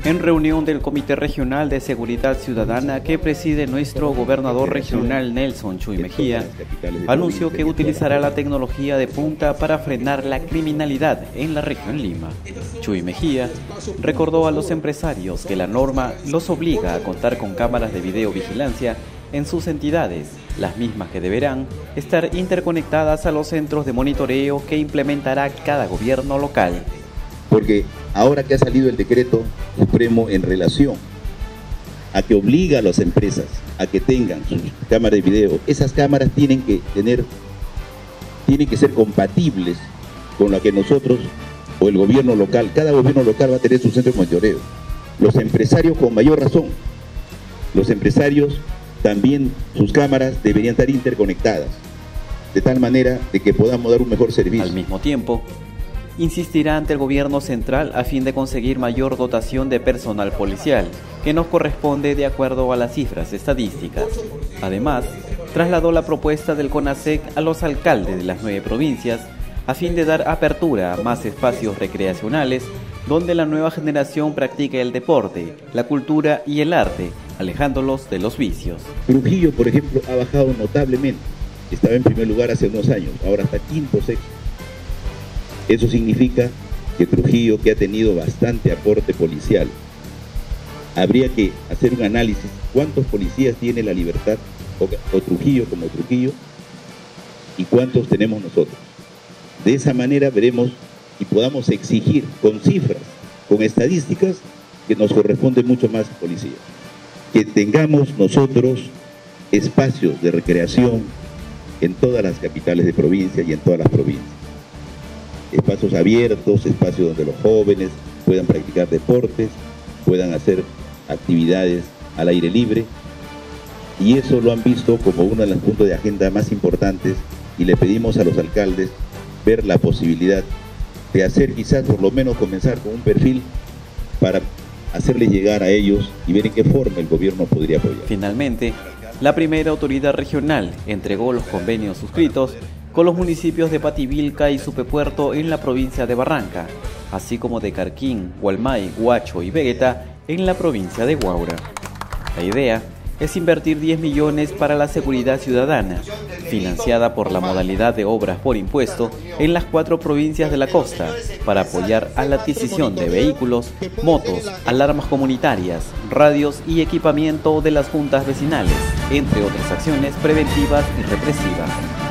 En reunión del Comité Regional de Seguridad Ciudadana que preside nuestro gobernador regional Nelson Chuy Mejía, anunció que utilizará la tecnología de punta para frenar la criminalidad en la región Lima. Chuy Mejía recordó a los empresarios que la norma los obliga a contar con cámaras de videovigilancia en sus entidades, las mismas que deberán estar interconectadas a los centros de monitoreo que implementará cada gobierno local. Porque ahora que ha salido el decreto supremo en relación a que obliga a las empresas a que tengan sus cámaras de video, esas cámaras tienen que ser compatibles con lo que nosotros o el gobierno local, cada gobierno local va a tener su centro de monitoreo. Los empresarios con mayor razón, los empresarios también sus cámaras deberían estar interconectadas, de tal manera de que podamos dar un mejor servicio. Al mismo tiempo, insistirá ante el gobierno central a fin de conseguir mayor dotación de personal policial, que nos corresponde de acuerdo a las cifras estadísticas. Además, trasladó la propuesta del CONASEC a los alcaldes de las 9 provincias a fin de dar apertura a más espacios recreacionales donde la nueva generación practique el deporte, la cultura y el arte, alejándolos de los vicios. Trujillo, por ejemplo, ha bajado notablemente. Estaba en primer lugar hace unos años, ahora está quinto, sexto. Eso significa que Trujillo, que ha tenido bastante aporte policial, habría que hacer un análisis, ¿cuántos policías tiene La Libertad o Trujillo como Trujillo y cuántos tenemos nosotros? De esa manera veremos y podamos exigir con cifras, con estadísticas, que nos corresponde mucho más policía. Que tengamos nosotros espacios de recreación en todas las capitales de provincia y en todas las provincias. Espacios abiertos, espacios donde los jóvenes puedan practicar deportes, puedan hacer actividades al aire libre, y eso lo han visto como uno de los puntos de agenda más importantes, y le pedimos a los alcaldes ver la posibilidad de hacer, quizás por lo menos comenzar con un perfil para hacerles llegar a ellos y ver en qué forma el gobierno podría apoyar. Finalmente, la primera autoridad regional entregó los convenios suscritos con los municipios de Pativilca y Supepuerto en la provincia de Barranca, así como de Carquín, Hualmay, Huacho y Vegeta en la provincia de Huaura. La idea es invertir 10 millones para la seguridad ciudadana, financiada por la modalidad de obras por impuesto en las 4 provincias de la costa, para apoyar a la adquisición de vehículos, motos, alarmas comunitarias, radios y equipamiento de las juntas vecinales, entre otras acciones preventivas y represivas.